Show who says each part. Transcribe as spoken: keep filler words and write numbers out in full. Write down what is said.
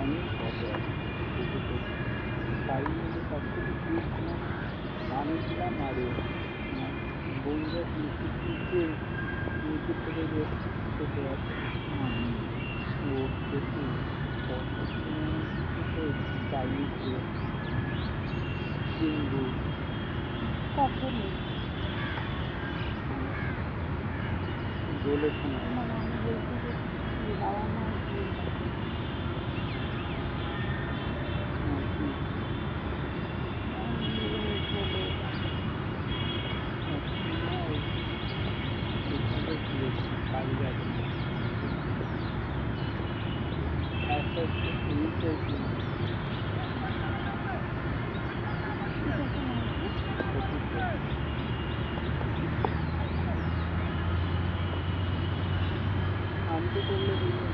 Speaker 1: অনেক ফটো আছে যেগুলো তাই জন্য সব থেকে গিয়েছিলাম নামিয়েছিলাম আর এ আমার বন্ধুরা নিচে নিচে নিচে থেকে যে ছোটো আছে ও দেখি ফটো তো চাইনিজ ড্রেস চিঙ্গু
Speaker 2: কখনো
Speaker 1: দোলের সময়
Speaker 2: মানে আমি বলছি যে কি বাবা মার বিয়ের কথা
Speaker 1: আর কি
Speaker 2: নিজের দোলে
Speaker 1: একসময় এখানে গিয়েছিলাম কালীঘাটে একটা রিলস হয়েছিল
Speaker 2: কিরকম আর কি
Speaker 1: অতীতে শান্ত করলে